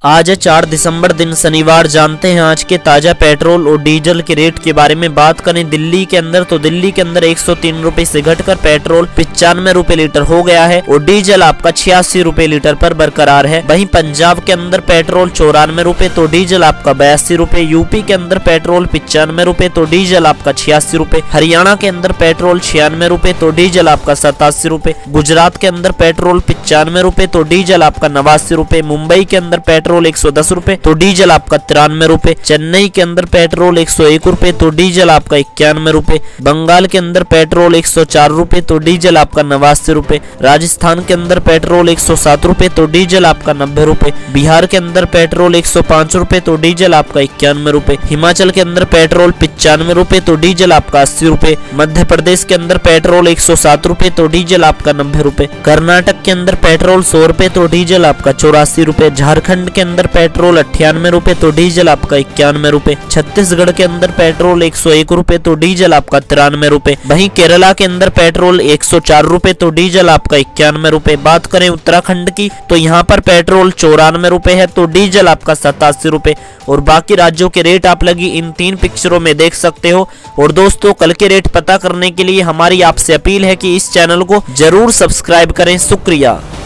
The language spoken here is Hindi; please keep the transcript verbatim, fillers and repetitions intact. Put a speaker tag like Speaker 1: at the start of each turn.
Speaker 1: आज है चार दिसंबर दिन शनिवार। जानते हैं आज के ताजा पेट्रोल और डीजल के रेट के बारे में। बात करें दिल्ली के अंदर तो दिल्ली के अंदर एक सौ तीन रुपए से घटकर पेट्रोल पिचानवे रुपए लीटर हो गया है और डीजल आपका छियासी रुपए लीटर पर बरकरार है। वहीं पंजाब के अंदर पेट्रोल चौरानवे रुपए तो डीजल आपका बयासी रुपए। यूपी के अंदर पेट्रोल पिचानवे रुपए तो डीजल आपका छियासी रुपए। हरियाणा के अंदर पेट्रोल छियानवे रुपए तो डीजल आपका सतासी रुपए। गुजरात के अंदर पेट्रोल पिचानवे रुपए तो डीजल आपका नवासी रुपए। मुंबई के अंदर पेट्रोल एक सौ दस रुपए तो डीजल आपका तिरानवे रुपए। चेन्नई के अंदर पेट्रोल एक सौ एक रुपए तो डीजल आपका इक्यानवे रुपए। बंगाल के अंदर पेट्रोल एक सौ चार रुपए तो डीजल आपका नवासी रुपए। राजस्थान के अंदर पेट्रोल एक सौ सात रुपए तो डीजल आपका नब्बे रुपए। बिहार के अंदर पेट्रोल एक सौ पांच रुपए तो डीजल आपका इक्यानवे रुपए। हिमाचल के अंदर पेट्रोल पिचानवे रुपए तो डीजल आपका अस्सी रुपए। मध्य प्रदेश के अंदर पेट्रोल एक सौ सात रुपए तो डीजल आपका नब्बे रुपए। कर्नाटक के अंदर पेट्रोल सौ रुपए तो डीजल आपका चौरासी रुपए। झारखंड के अंदर पेट्रोल अट्ठानवे रुपए तो डीजल आपका इक्यानवे रुपए। छत्तीसगढ़ के अंदर पेट्रोल एक सौ एक रुपए तो डीजल आपका तिरानवे रुपए। वहीं केरला के अंदर पेट्रोल एक सौ चार रुपए तो डीजल आपका इक्यानवे रुपए। बात करें उत्तराखंड की तो यहाँ पर पेट्रोल चौरानवे रुपए है तो डीजल आपका सतासी रुपए। और बाकी राज्यों के रेट आप लगी इन तीन पिक्चरों में देख सकते हो। और दोस्तों कल के रेट पता करने के लिए हमारी आपसे अपील है कि इस चैनल को जरूर सब्सक्राइब करें। शुक्रिया।